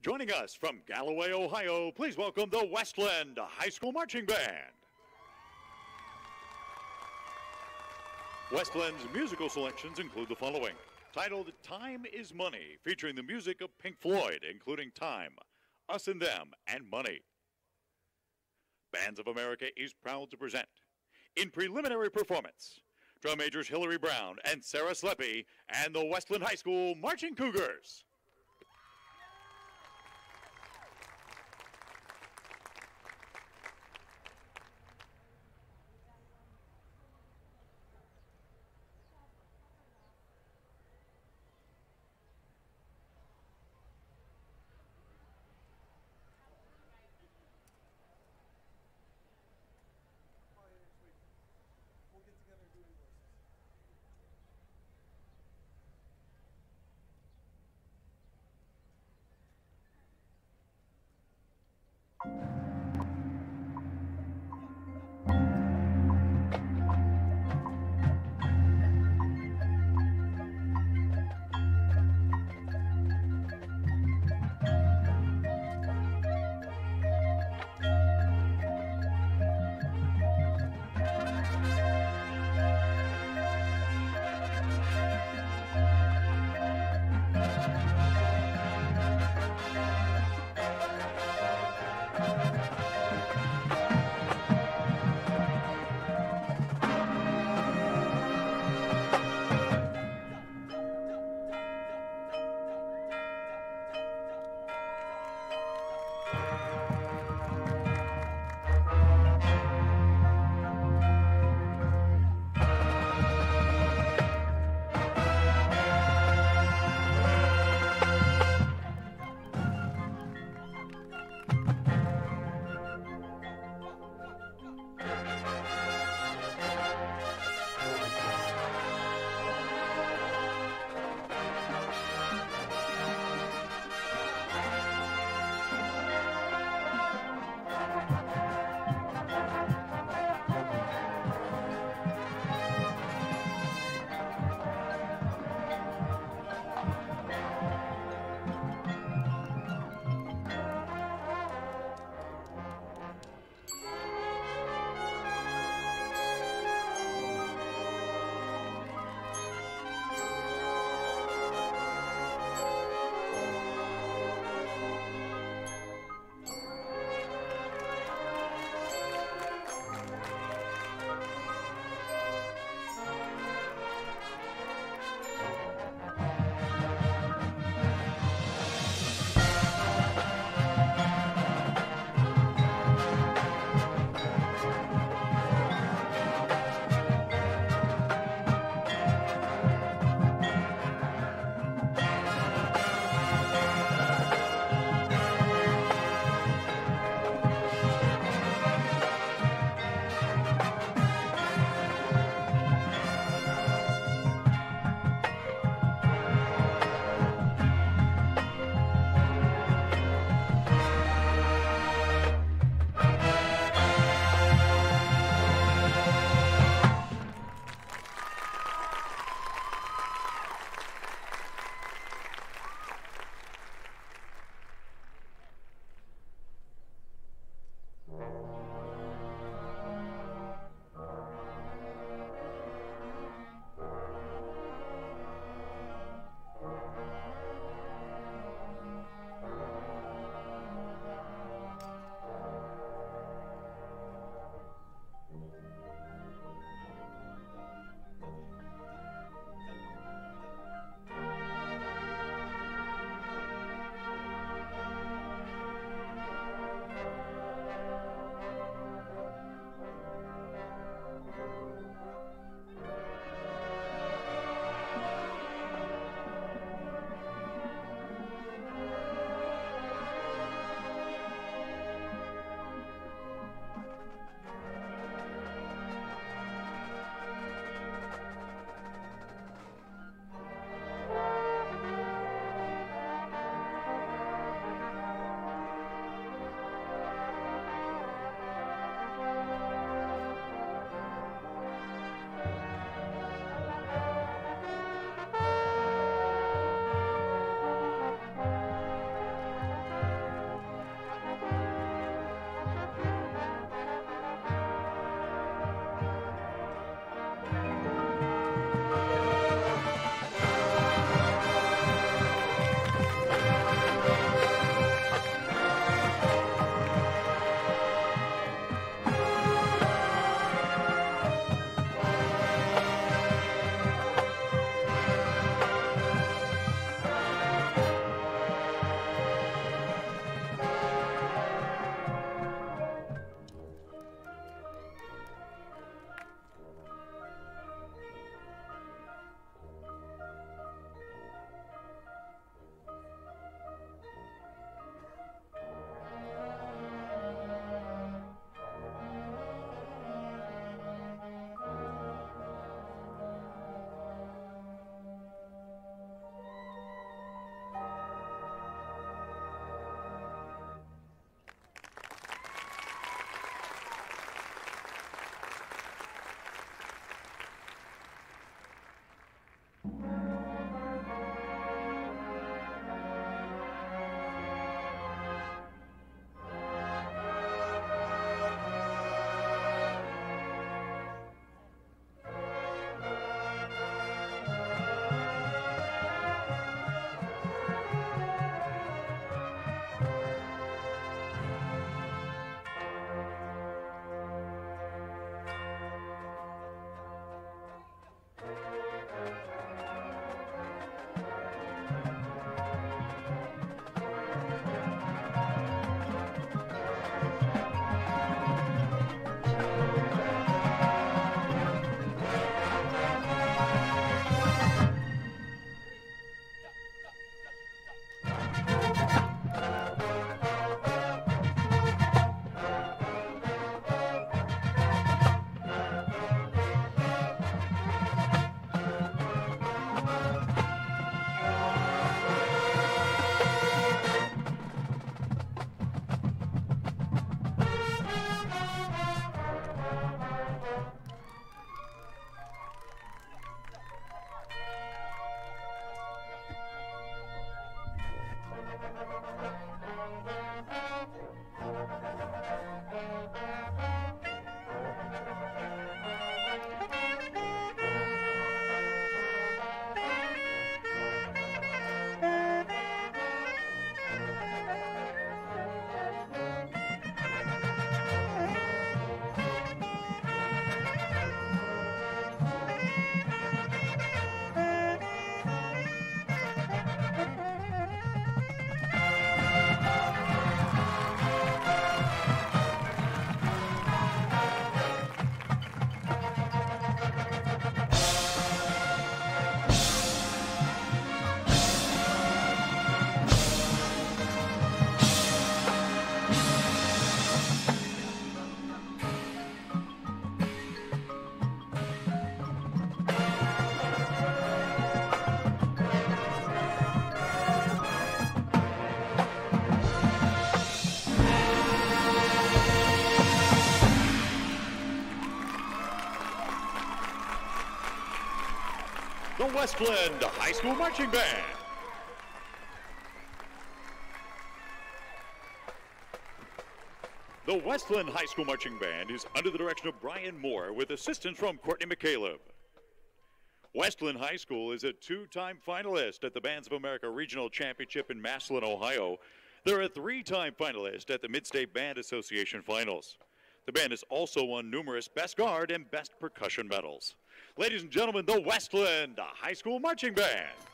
Joining us from Galloway, Ohio, please welcome the Westland High School Marching Band. Westland's musical selections include the following. Titled Time is Money, featuring the music of Pink Floyd, including Time, Us and Them, and Money. Bands of America is proud to present, in preliminary performance, drum majors Hillary Brown and Sarah Sleppy and the Westland High School Marching Cougars. Westland High School Marching Band. The Westland High School Marching Band is under the direction of Brian Moore with assistance from Courtney McCaleb. Westland High School is a two-time finalist at the Bands of America Regional Championship in Massillon, Ohio. They're a three-time finalist at the Mid-State Band Association Finals. The band has also won numerous Best Guard and Best Percussion medals. Ladies and gentlemen, the Westland High School Marching Band.